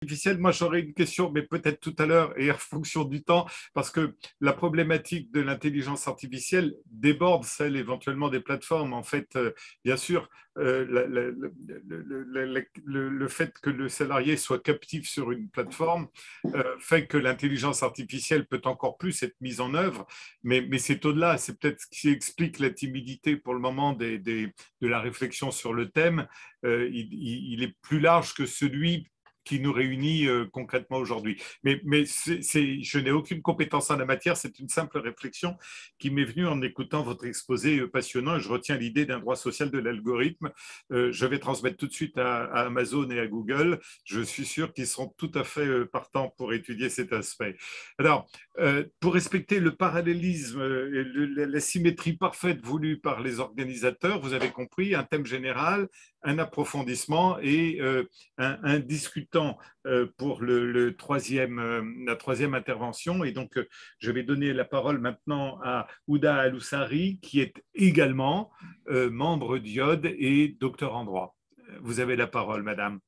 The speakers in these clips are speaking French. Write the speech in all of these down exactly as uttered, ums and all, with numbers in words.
artificielle, moi j'aurais une question, mais peut-être tout à l'heure et en fonction du temps, parce que la problématique de l'intelligence artificielle déborde celle éventuellement des plateformes. En fait, euh, bien sûr, euh, la- la- la- le, le- le- le fait que le salarié soit captif sur une plateforme euh, fait que l'intelligence artificielle peut encore plus être mise en œuvre, mais, mais c'est au-delà. C'est peut-être ce qui explique la timidité pour le moment des, des- de la réflexion sur le thème. Euh, il, il- il est plus large que celui qui nous réunit euh, concrètement aujourd'hui. Mais, mais c'est, c'est, je n'ai aucune compétence en la matière, c'est une simple réflexion qui m'est venue en écoutant votre exposé euh, passionnant. Je retiens l'idée d'un droit social de l'algorithme. Euh, je vais transmettre tout de suite à, à Amazon et à Google. Je suis sûr qu'ils seront tout à fait euh, partants pour étudier cet aspect. Alors, euh, pour respecter le parallélisme, euh, le, la symétrie parfaite voulue par les organisateurs, vous avez compris, un thème général, un approfondissement et euh, un, un, discutant euh, pour le, le troisième, euh, la troisième intervention. Et donc, euh, je vais donner la parole maintenant à Ouda Aloussari, qui est également euh, membre d'I O D et docteur en droit. Vous avez la parole, madame.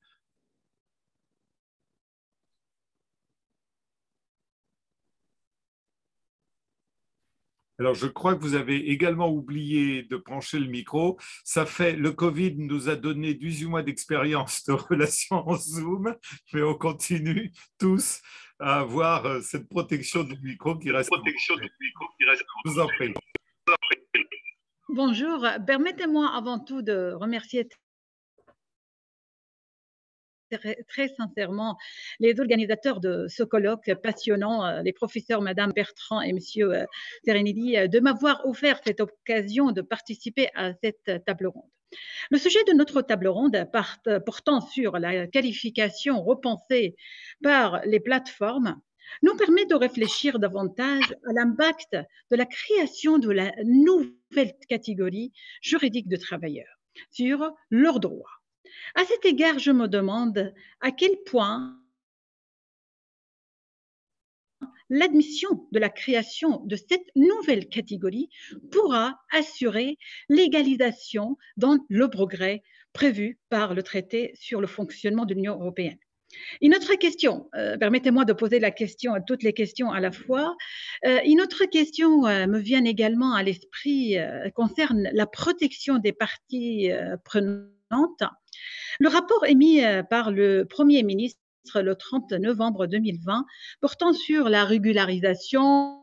Alors, je crois que vous avez également oublié de brancher le micro. Ça fait, le Covid nous a donné dix-huit mois d'expérience de relations en Zoom, mais on continue tous à avoir cette protection du micro qui reste. Protection du micro qui reste. Je vous en prie. Bonjour, permettez-moi avant tout de remercier très sincèrement les organisateurs de ce colloque passionnant, les professeurs Madame Bertrand et Monsieur Serenidi, de m'avoir offert cette occasion de participer à cette table ronde. Le sujet de notre table ronde portant sur la qualification repensée par les plateformes nous permet de réfléchir davantage à l'impact de la création de la nouvelle catégorie juridique de travailleurs sur leurs droits. À cet égard, je me demande à quel point l'admission de la création de cette nouvelle catégorie pourra assurer l'égalisation dans le progrès prévu par le traité sur le fonctionnement de l'Union européenne. Une autre question, euh, permettez-moi de poser la question, toutes les questions à la fois. Euh, une autre question euh, me vient également à l'esprit, euh, concerne la protection des parties euh, prenantes. Le rapport émis par le Premier ministre le trente novembre deux mille vingt portant sur la régularisation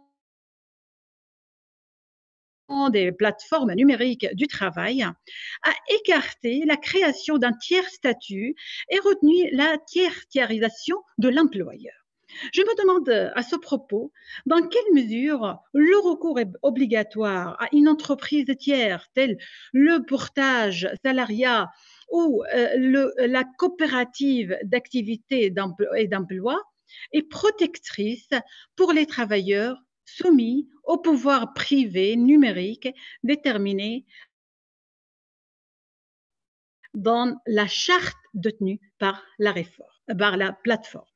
des plateformes numériques du travail a écarté la création d'un tiers statut et retenu la tiers-tiarisation de l'employeur. Je me demande à ce propos dans quelle mesure le recours obligatoire à une entreprise tiers telle le portage salariat ou euh, le, la coopérative d'activité et d'emploi est protectrice pour les travailleurs soumis au pouvoir privé numérique déterminé dans la charte détenue par la réforme, par la plateforme.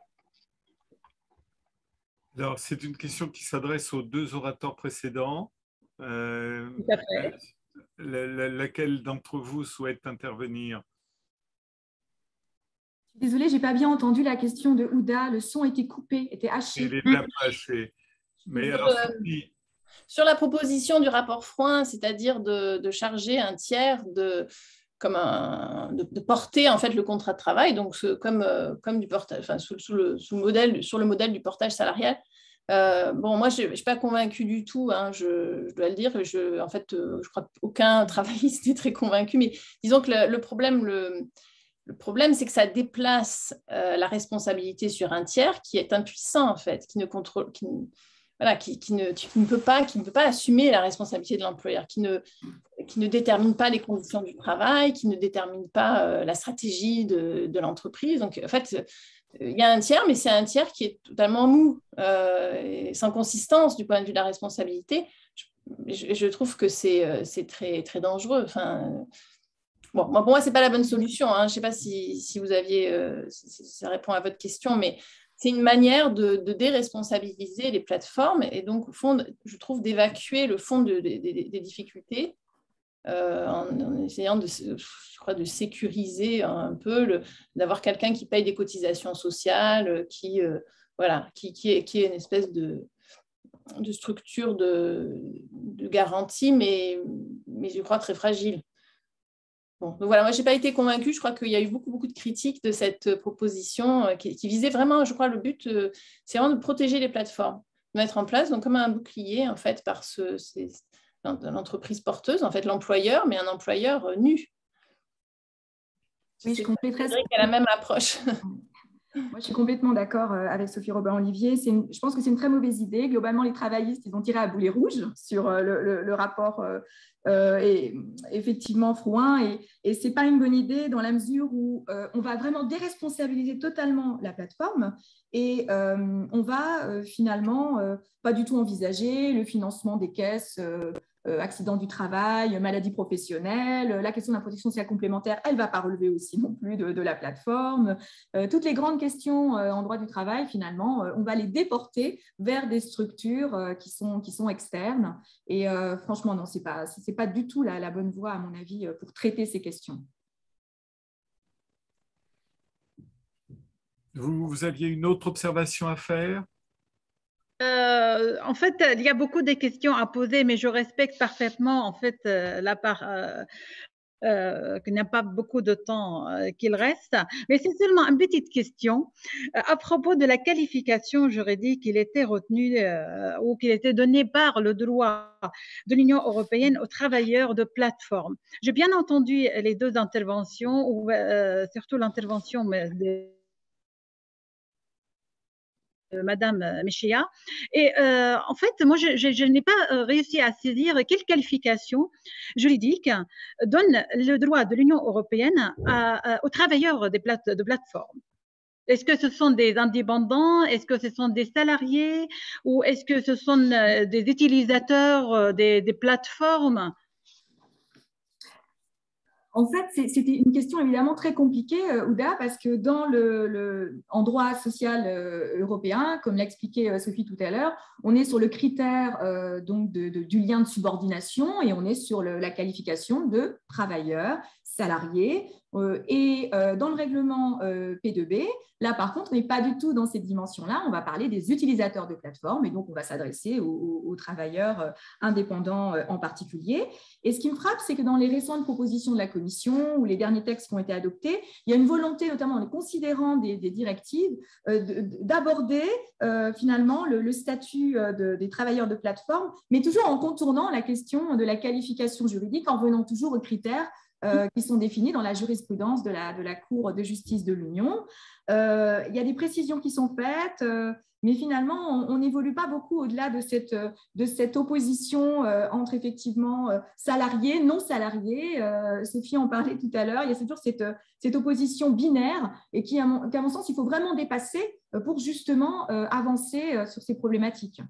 Alors, c'est une question qui s'adresse aux deux orateurs précédents. Euh, Tout à fait. La, la, laquelle d'entre vous souhaite intervenir? Désolée, je n'ai pas bien entendu la question de Ouda. Le son était coupé, était haché. Il est bien haché. Mais alors, euh, sur la proposition du rapport Frouin, c'est-à-dire de, de charger un tiers de, comme un, de, de porter en fait le contrat de travail, donc ce, comme, euh, comme du portage, enfin, sous, sous le, sous le modèle, sur le modèle du portage salarial. Euh, bon, moi, je ne suis pas convaincue du tout, hein, je, je dois le dire. Je, en fait, euh, je crois qu'aucun travailliste n'est très convaincu, mais disons que le, le problème, le, le problème, c'est que ça déplace euh, la responsabilité sur un tiers qui est impuissant, en fait, qui ne contrôle, qui, voilà, qui, qui, ne, qui, ne peut pas, qui ne peut pas assumer la responsabilité de l'employeur, qui ne, qui ne détermine pas les conditions du travail, qui ne détermine pas euh, la stratégie de, de l'entreprise. Donc, en fait, il y a un tiers, mais c'est un tiers qui est totalement mou, euh, et sans consistance du point de vue de la responsabilité. Je, je, je trouve que c'est, c'est très, très dangereux. Enfin, bon, pour moi, ce n'est pas la bonne solution. Hein. Je ne sais pas si, si vous aviez, euh, si ça répond à votre question, mais c'est une manière de, de déresponsabiliser les plateformes et donc, au fond, je trouve d'évacuer le fond de, de, de, des difficultés euh, en, en essayant de, je crois, de sécuriser un peu, d'avoir quelqu'un qui paye des cotisations sociales, qui, euh, voilà, qui, qui, est, qui est une espèce de, de structure de, de garantie, mais, mais je crois très fragile. Bon, donc voilà, moi, je n'ai pas été convaincue. Je crois qu'il y a eu beaucoup, beaucoup de critiques de cette proposition euh, qui, qui visait vraiment, je crois, le but, euh, c'est vraiment de protéger les plateformes, de mettre en place donc, comme un bouclier, en fait, par ce, ces, l'entreprise porteuse, en fait, l'employeur, mais un employeur euh, nu. Oui, je compléterai. qu'elle a la même approche. Moi, je suis complètement d'accord avec Sophie Robin-Olivier. Je pense que c'est une très mauvaise idée. Globalement, les travaillistes, ils ont tiré à boulet rouge sur le, le, le rapport euh, et, effectivement Frouin. Et, et ce n'est pas une bonne idée dans la mesure où euh, on va vraiment déresponsabiliser totalement la plateforme et euh, on va euh, finalement euh, pas du tout envisager le financement des caisses euh, Euh, accident du travail, maladie professionnelle, la question de la protection sociale complémentaire, elle ne va pas relever aussi non plus de, de la plateforme. Euh, toutes les grandes questions euh, en droit du travail, finalement, euh, on va les déporter vers des structures euh, qui, sont, qui sont externes. Et euh, franchement, non, ce n'est pas, c'est pas du tout la, la bonne voie, à mon avis, pour traiter ces questions. Vous, vous aviez une autre observation à faire ? Euh, en fait, il y a beaucoup de questions à poser, mais je respecte parfaitement en fait euh, la part euh, euh, qu'il n'y a pas beaucoup de temps euh, qu'il reste. Mais c'est seulement une petite question euh, à propos de la qualification juridique qu'il était retenu euh, ou qu'il était donné par le droit de l'Union européenne aux travailleurs de plateforme. J'ai bien entendu les deux interventions, ou euh, surtout l'intervention de Madame Mechia. Et euh, en fait, moi, je, je, je n'ai pas réussi à saisir quelle qualification juridique donne le droit de l'Union européenne à, à, aux travailleurs des plate, de plateformes. Est-ce que ce sont des indépendants? Est-ce que ce sont des salariés? Ou est-ce que ce sont des utilisateurs des, des plateformes? En fait, c'était une question évidemment très compliquée, Ouda, parce que dans le, le en droit social euh, européen, comme l'a expliqué euh, Sophie tout à l'heure, on est sur le critère euh, donc de, de, du lien de subordination et on est sur le, la qualification de travailleur, salarié. Euh, et euh, dans le règlement euh, P deux B, là par contre, on n'est pas du tout dans cette dimension-là. On va parler des utilisateurs de plateformes et donc on va s'adresser aux, aux, aux travailleurs euh, indépendants euh, en particulier. Et ce qui me frappe, c'est que dans les récentes propositions de la Commission ou les derniers textes qui ont été adoptés, il y a une volonté, notamment en les considérant des, des directives, euh, d'aborder euh, finalement le, le statut de, des travailleurs de plateforme, mais toujours en contournant la question de la qualification juridique, en venant toujours aux critères Euh, qui sont définis dans la jurisprudence de la, de la Cour de justice de l'Union. Euh, il y a des précisions qui sont faites, euh, mais finalement, on n'évolue pas beaucoup au-delà de cette, de cette opposition euh, entre effectivement euh, salariés, non salariés. Euh, Sophie en parlait tout à l'heure, il y a toujours cette, cette opposition binaire et qui, à mon, qu'à mon sens, il faut vraiment dépasser pour justement euh, avancer euh, sur ces problématiques.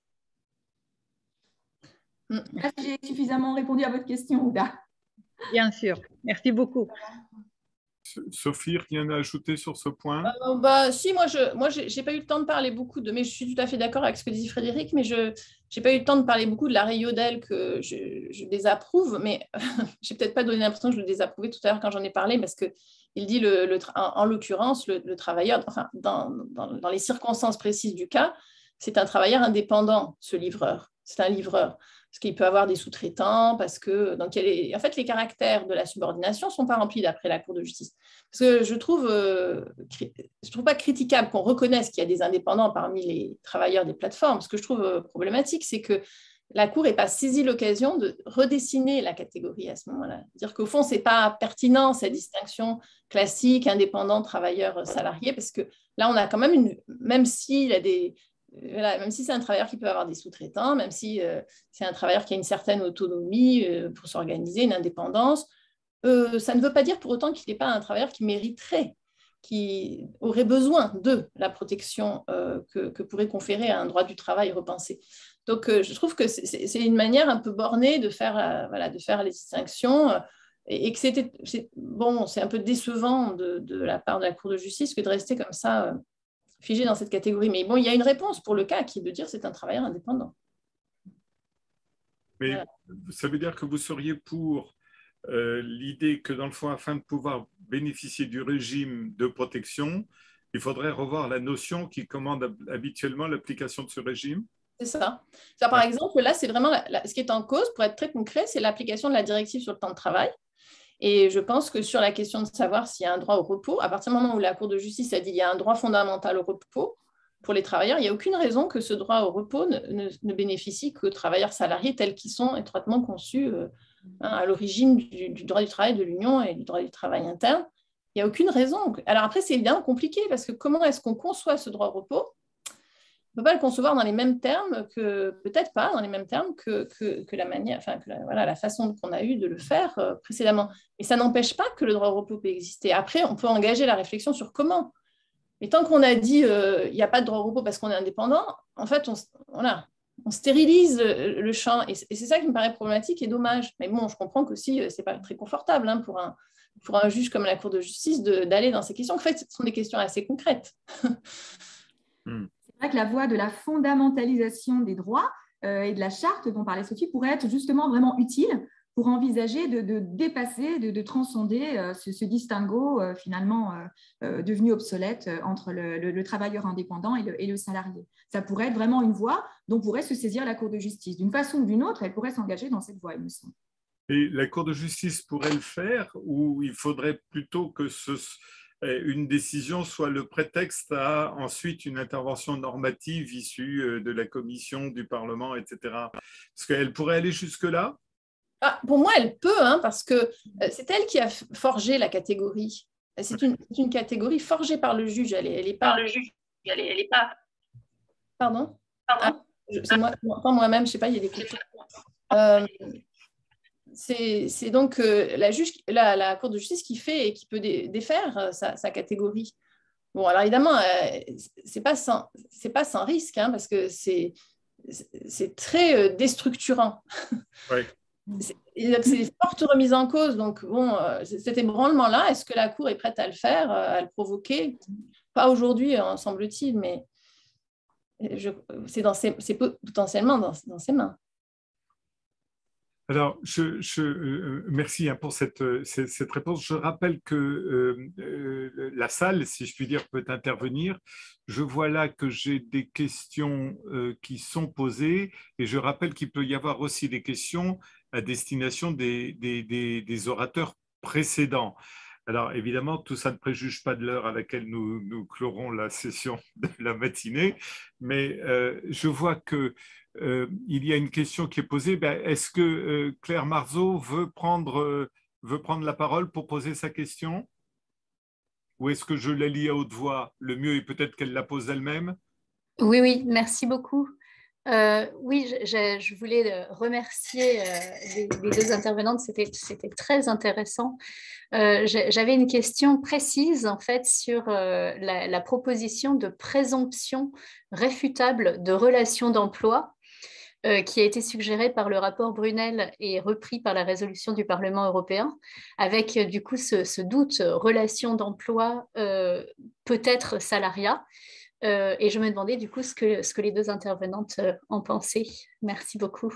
Est-ce que j'ai suffisamment répondu à votre question, Ouda ? Bien sûr, merci beaucoup. Sophie, rien à ajouter sur ce point? euh, bah, Si, moi, je moi, j'ai pas eu le temps de parler beaucoup de, mais je suis tout à fait d'accord avec ce que dit Frédéric, mais je n'ai pas eu le temps de parler beaucoup de l'arrêt Yodel que je, je désapprouve, mais j'ai peut-être pas donné l'impression que je le désapprouvais tout à l'heure quand j'en ai parlé, parce qu'il dit, le, le, en, en l'occurrence, le, le travailleur, enfin, dans, dans, dans les circonstances précises du cas, c'est un travailleur indépendant, ce livreur, c'est un livreur. Parce qu'il peut avoir des sous-traitants, parce que donc, il y a les, en fait, les caractères de la subordination ne sont pas remplis d'après la Cour de justice. Parce que je trouve, euh, je trouve pas critiquable qu'on reconnaisse qu'il y a des indépendants parmi les travailleurs des plateformes. Ce que je trouve euh, problématique, c'est que la Cour n'ait pas saisi l'occasion de redessiner la catégorie à ce moment-là. Dire qu'au fond, ce n'est pas pertinent, cette distinction classique, indépendant, travailleur, salarié, parce que là, on a quand même une, même s'il y a des Voilà, même si c'est un travailleur qui peut avoir des sous-traitants, même si euh, c'est un travailleur qui a une certaine autonomie euh, pour s'organiser, une indépendance, euh, ça ne veut pas dire pour autant qu'il n'est pas un travailleur qui mériterait, qui aurait besoin de la protection euh, que, que pourrait conférer un droit du travail repensé. Donc, euh, je trouve que c'est une manière un peu bornée de faire, euh, voilà, de faire les distinctions euh, et, et que c'était bon, c'est un peu décevant de, de la part de la Cour de justice que de rester comme ça euh, figé dans cette catégorie. Mais bon, il y a une réponse pour le cas qui est de dire que c'est un travailleur indépendant. Mais Voilà. ça veut dire que vous seriez pour euh, l'idée que, dans le fond, afin de pouvoir bénéficier du régime de protection, il faudrait revoir la notion qui commande hab- habituellement l'application de ce régime? C'est ça. Ça, par exemple, là, c'est vraiment la- la- ce qui est en cause, pour être très concret, c'est l'application de la directive sur le temps de travail. Et je pense que sur la question de savoir s'il y a un droit au repos, à partir du moment où la Cour de justice a dit qu'il y a un droit fondamental au repos pour les travailleurs, il n'y a aucune raison que ce droit au repos ne, ne- ne bénéficie qu'aux travailleurs salariés tels qu'ils sont étroitement conçus euh, hein, à l'origine du, du droit du travail de l'Union et du droit du travail interne. Il n'y a aucune raison. Alors après, c'est évidemment compliqué parce que comment est-ce qu'on conçoit ce droit au repos? On ne peut pas le concevoir dans les mêmes termes que, peut-être pas dans les mêmes termes que, que, que la manière, enfin, que la, voilà, la façon qu'on a eu de le faire euh, précédemment. Mais ça n'empêche pas que le droit au repos peut exister. Après, on peut engager la réflexion sur comment. Mais tant qu'on a dit euh, il n'y a pas de droit au repos parce qu'on est indépendant, en fait, on, voilà, on stérilise le, le champ. Et c'est ça qui me paraît problématique et dommage. Mais bon, je comprends qu'aussi, ce n'est pas très confortable hein, pour, un, pour un juge comme la Cour de justice d'aller dans ces questions. En fait, ce sont des questions assez concrètes. Hmm. C'est vrai que la voie de la fondamentalisation des droits euh, et de la charte dont parlait Sophie pourrait être justement vraiment utile pour envisager de, de dépasser, de, de transcender euh, ce, ce distinguo euh, finalement euh, euh, devenu obsolète euh, entre le, le, le travailleur indépendant et le, et le salarié. Ça pourrait être vraiment une voie dont pourrait se saisir la Cour de justice. D'une façon ou d'une autre, elle pourrait s'engager dans cette voie, il me semble. Et la Cour de justice pourrait le faire, ou il faudrait plutôt que ce, une décision soit le prétexte à ensuite une intervention normative issue de la Commission, du Parlement, et cetera. Parce qu'elle pourrait aller jusque-là? Ah, pour moi, elle peut, hein, parce que c'est elle qui a forgé la catégorie. C'est une, une catégorie forgée par le juge. Elle n'est elle est pas... Par le juge. Elle est, elle est pas... Pardon? Pardon? Ah, c'est moi, pas moi-même, je ne sais pas, il y a des coupures. Euh, c'est donc euh, la, juge, la, la Cour de justice qui fait et qui peut dé, défaire sa, sa catégorie. Bon, alors évidemment, euh, ce n'est pas, pas sans risque, hein, parce que c'est très euh, déstructurant. Oui. C'est une forte remise en cause. Donc, bon, euh, cet ébranlement-là, est-ce que la Cour est prête à le faire, à le provoquer? Pas aujourd'hui, hein, semble-t-il, mais c'est potentiellement dans, dans ses mains. Alors, je, je, euh, merci hein, pour cette, cette, cette réponse. Je rappelle que euh, euh, la salle, si je puis dire, peut intervenir. Je vois là que j'ai des questions euh, qui sont posées et je rappelle qu'il peut y avoir aussi des questions à destination des, des, des, des orateurs précédents. Alors, évidemment, tout ça ne préjuge pas de l'heure à laquelle nous, nous clorons la session de la matinée, mais euh, je vois que Euh, il y a une question qui est posée. Ben, est-ce que euh, Claire Marzeau veut prendre, euh, veut prendre la parole pour poser sa question? Ou est-ce que je la lis à haute voix? Le mieux est peut-être qu'elle la pose elle-même. Oui, oui, merci beaucoup. Euh, oui, je, je voulais remercier euh, les, les deux intervenantes, c'était très intéressant. Euh, J'avais une question précise en fait sur euh, la, la proposition de présomption réfutable de relation d'emploi euh, qui a été suggérée par le rapport Brunel et repris par la résolution du Parlement européen, avec euh, du coup ce, ce doute relation d'emploi euh, peut-être salariat. Euh, et je me demandais du coup ce que, ce que les deux intervenantes euh, en pensaient. Merci beaucoup.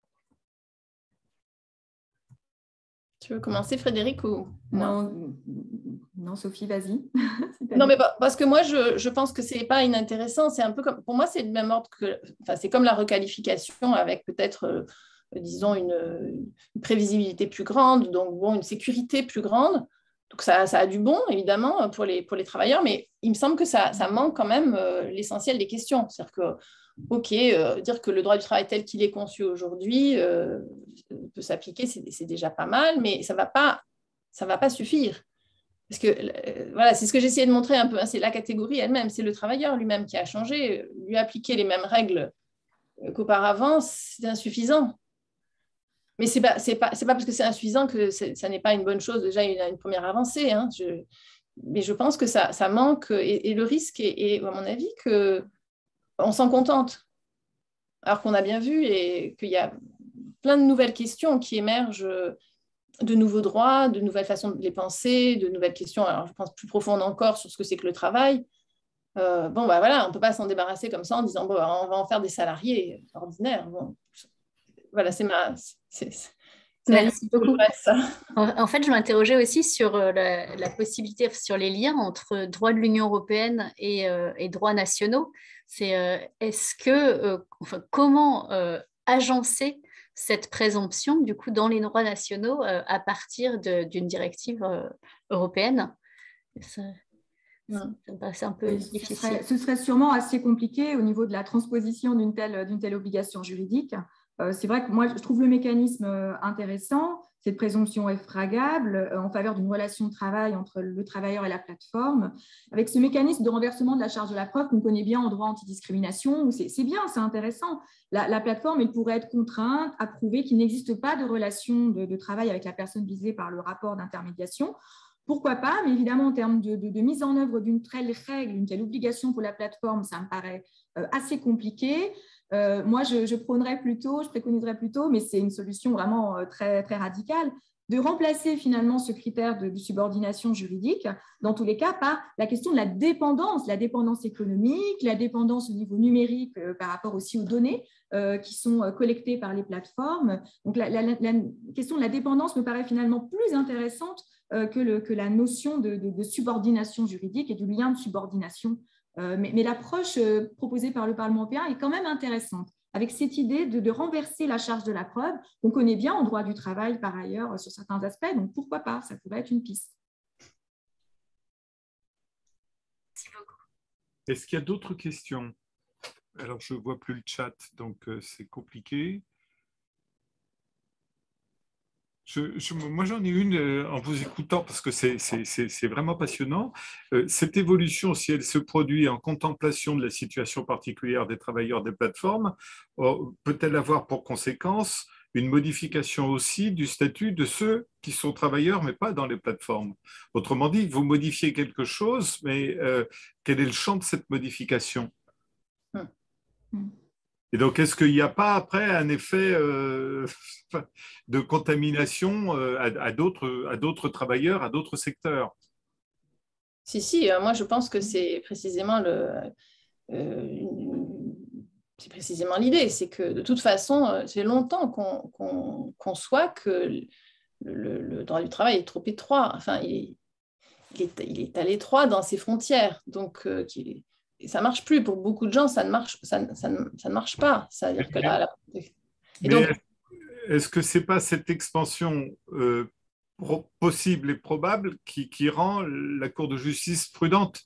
Tu veux commencer, Frédéric, ou non, non, Sophie, vas-y. Non, mais parce que moi, je, je pense que ce n'est pas inintéressant. C'est un peu comme, pour moi, c'est le même ordre que, enfin, c'est comme la requalification avec peut-être, euh, disons, une, une prévisibilité plus grande, donc bon, une sécurité plus grande. Donc ça, ça a du bon, évidemment, pour les, pour les travailleurs, mais il me semble que ça, ça manque quand même euh, l'essentiel des questions. C'est-à-dire que, OK, euh, dire que le droit du travail tel qu'il est conçu aujourd'hui euh, peut s'appliquer, c'est déjà pas mal, mais ça ne va pas, ça va pas suffire. Parce que, euh, voilà, c'est ce que j'essayais de montrer un peu, hein, c'est la catégorie elle-même, c'est le travailleur lui-même qui a changé, lui appliquer les mêmes règles qu'auparavant, c'est insuffisant. Mais ce n'est pas, pas, pas parce que c'est insuffisant que ça n'est pas une bonne chose. Déjà, il y a une première avancée. Hein. Je, mais je pense que ça, ça manque. Et, et le risque est, est, à mon avis, qu'on s'en contente. Alors qu'on a bien vu et qu'il y a plein de nouvelles questions qui émergent, de nouveaux droits, de nouvelles façons de les penser, de nouvelles questions, alors je pense plus profondes encore sur ce que c'est que le travail. Euh, bon, bah voilà, on ne peut pas s'en débarrasser comme ça en disant, bon, on va en faire des salariés ordinaires. Bon, voilà, c'est ma... c'est, c'est Merci beaucoup. Ça. En fait, je m'interrogeais aussi sur la, la possibilité, sur les liens entre droit de l'Union européenne et, euh, et droits nationaux. C'est euh, est-ce que, euh, enfin, comment euh, agencer cette présomption du coup dans les droits nationaux euh, à partir de, d'une directive euh, européenne? Ça, ça me paraissait un peu Et difficile. Ce serait, ce serait sûrement assez compliqué au niveau de la transposition d'une telle, d'une telle obligation juridique. Euh, c'est vrai que moi, je trouve le mécanisme intéressant. Cette présomption est fragable euh, en faveur d'une relation de travail entre le travailleur et la plateforme. Avec ce mécanisme de renversement de la charge de la preuve qu'on connaît bien en droit antidiscrimination, c'est, c'est bien, c'est intéressant. La, la plateforme, elle pourrait être contrainte à prouver qu'il n'existe pas de relation de, de travail avec la personne visée par le rapport d'intermédiation. Pourquoi pas, mais évidemment, en termes de, de, de mise en œuvre d'une telle règle, une telle obligation pour la plateforme, ça me paraît euh, assez compliqué. Euh, moi, je, je prônerais plutôt, je préconiserais plutôt, mais c'est une solution vraiment euh, très, très radicale, de remplacer finalement ce critère de, de subordination juridique, dans tous les cas, par la question de la dépendance, la dépendance économique, la dépendance au niveau numérique euh, par rapport aussi aux données euh, qui sont euh, collectées par les plateformes. Donc, la, la, la question de la dépendance me paraît finalement plus intéressante euh, que, le, que la notion de, de, de subordination juridique et du lien de subordination. Euh, mais, mais l'approche euh, proposée par le Parlement européen est quand même intéressante, avec cette idée de, de renverser la charge de la preuve, qu'on connaît bien en droit du travail par ailleurs sur certains aspects, donc pourquoi pas, ça pourrait être une piste. Merci beaucoup. Est-ce qu'il y a d'autres questions? Alors, je ne vois plus le chat, donc euh, c'est compliqué. Je, je, moi, j'en ai une euh, en vous écoutant parce que c'est, c'est, c'est, c'est vraiment passionnant. Euh, cette évolution, si elle se produit en contemplation de la situation particulière des travailleurs des plateformes, euh, peut-elle avoir pour conséquence une modification aussi du statut de ceux qui sont travailleurs, mais pas dans les plateformes? Autrement dit, vous modifiez quelque chose, mais euh, quel est le champ de cette modification? Hmm. Et donc, est-ce qu'il n'y a pas après un effet euh, de contamination euh, à, à, d'autres, à d'autres travailleurs, à d'autres secteurs? Si, si, euh, moi je pense que c'est précisément le, euh, c'est précisément l'idée, c'est que de toute façon, euh, c'est longtemps qu'on, qu'on conçoit que le, le, le droit du travail est trop étroit. Enfin, il, il, est, il est à l'étroit dans ses frontières, donc euh, qui, et ça ne marche plus. Pour beaucoup de gens, ça ne marche, ça, ça, ne, ça ne marche pas. C'est-à-dire que là, là et mais donc, est-ce que ce n'est pas cette expansion euh, possible et probable qui, qui rend la Cour de justice prudente?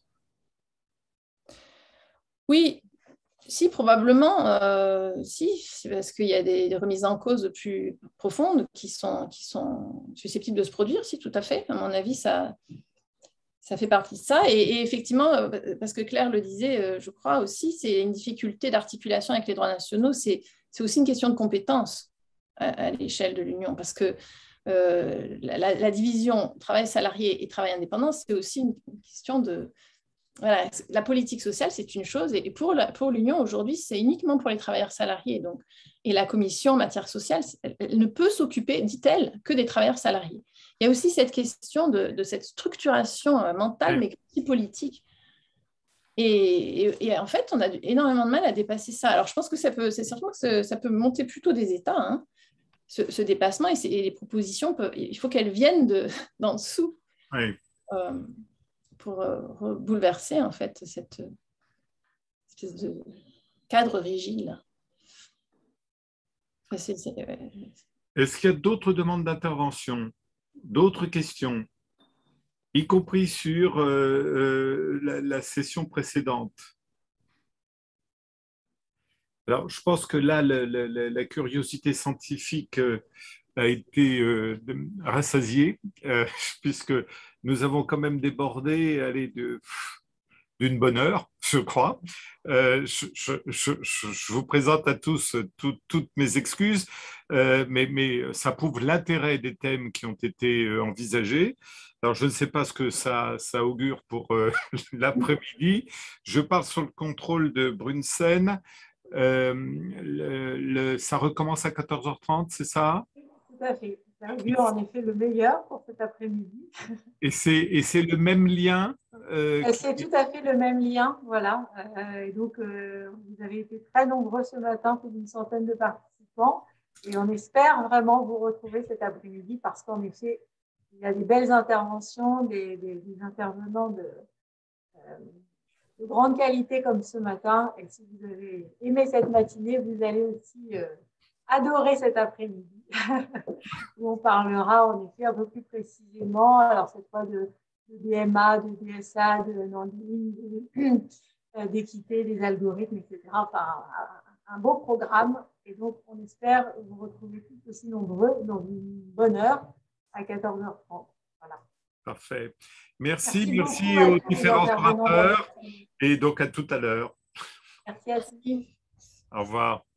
Oui, si, probablement. Euh, si, c'est parce qu'il y a des, des remises en cause plus profondes qui sont, qui sont susceptibles de se produire, si, tout à fait. À mon avis, ça... Ça fait partie de ça. Et, et effectivement, parce que Claire le disait, je crois aussi, c'est une difficulté d'articulation avec les droits nationaux. C'est, c'est aussi une question de compétence à, à l'échelle de l'Union. Parce que euh, la, la division travail salarié et travail indépendant, c'est aussi une, une question de... Voilà, la politique sociale, c'est une chose. Et pour, la, pour l'Union, aujourd'hui, c'est uniquement pour les travailleurs salariés. Donc, et la commission en matière sociale, elle, elle ne peut s'occuper, dit-elle, que des travailleurs salariés. Il y a aussi cette question de, de cette structuration mentale, mais aussi politique. Et, et, et en fait, on a énormément de mal à dépasser ça. Alors, je pense que ça peut, c'est certainement que ça peut monter plutôt des États, hein, ce, ce dépassement. Et, et les propositions, peuvent, il faut qu'elles viennent de, d'en dessous Oui. euh, pour euh, bouleverser, en fait, cette espèce de cadre rigide. Enfin, c'est, c'est, euh... Est-ce qu'il y a d'autres demandes d'intervention? D'autres questions, y compris sur euh, euh, la, la session précédente? Alors, je pense que là, la, la, la curiosité scientifique euh, a été euh, rassasiée, euh, puisque nous avons quand même débordé allez, de, d'une bonne heure, je crois. Euh, je, je, je, je vous présente à tous tout, toutes mes excuses, euh, mais, mais ça prouve l'intérêt des thèmes qui ont été envisagés. Alors, je ne sais pas ce que ça, ça augure pour euh, l'après-midi. Je parle sur le contrôle de Brunsen. Euh, le, le, ça recommence à quatorze heures trente, c'est ça? Tout à fait. Ça augure en effet le meilleur pour cet après-midi. Et c'est, et c'est le même lien euh, C'est qui... tout à fait le même lien, voilà. Euh, et donc, euh, vous avez été très nombreux ce matin, plus d'une centaine de participants. Et on espère vraiment vous retrouver cet après-midi parce qu'en effet, il y a des belles interventions, des, des, des intervenants de, euh, de grande qualité comme ce matin. Et si vous avez aimé cette matinée, vous allez aussi euh, adorer cet après-midi où on parlera en effet un peu plus précisément, alors cette fois de, de D M A, de D S A, de non-ligne, d'équité, des algorithmes, et cetera. Enfin, un, un beau programme. Et donc, on espère vous retrouver tous aussi nombreux dans une bonne heure à quatorze heures trente. Voilà. Parfait. Merci, Merci, merci beaucoup aux à tous les différents intervenants. orateurs et donc à tout à l'heure. Merci à tous. Au revoir.